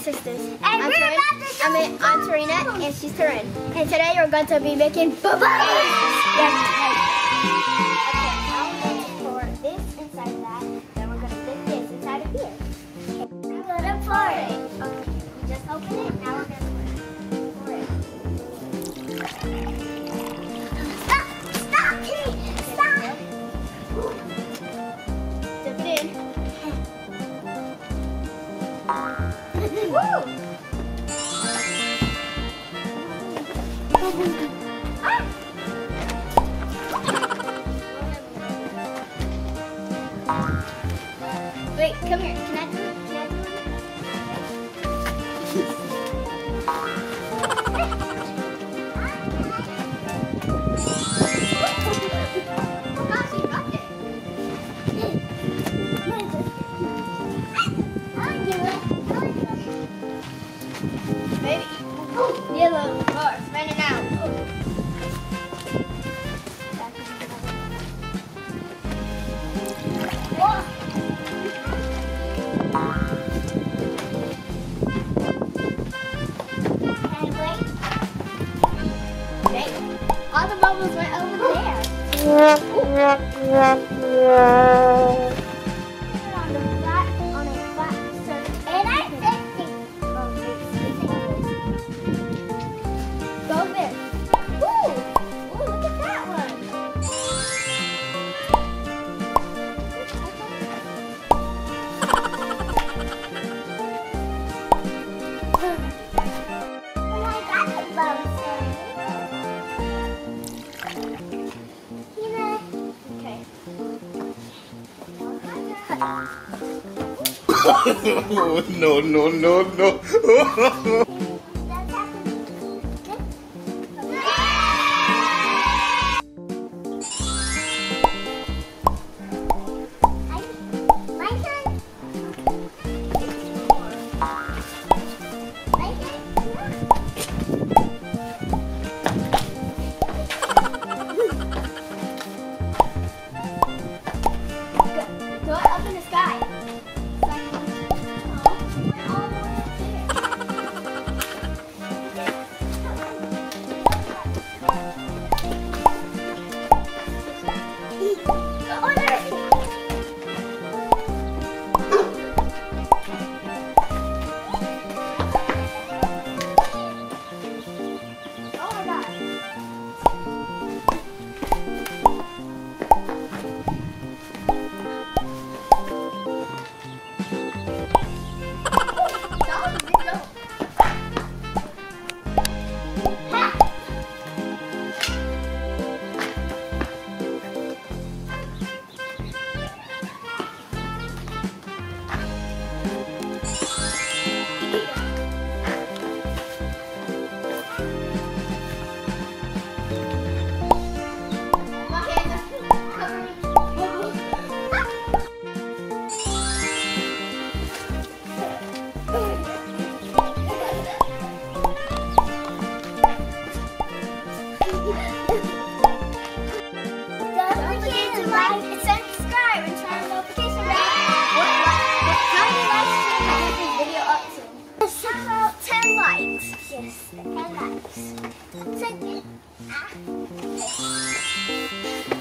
Sisters. I'm Tarina, and she's Taryn. And today we're going to be making bubbles. Yes. Okay, now we're going to pour this inside of that. Then we're going to put this inside of here. Okay, I'm going to pour it. Okay, you just open it. Now we're going to pour it. Stop! Stop! Stop! Dip it in. Woo! Wait, come here. Can I do it? Can I do it? Oh gosh, you dropped it. Baby. Yellow bar, spread it out. Okay, all the bubbles went over there. On a flat surface. And I fixed it. Go there. Ooh, look at that one. Oh my God, the bubbles. Okay. No, no, no, no. Throw it up in the sky. Yes, 10 likes. Second.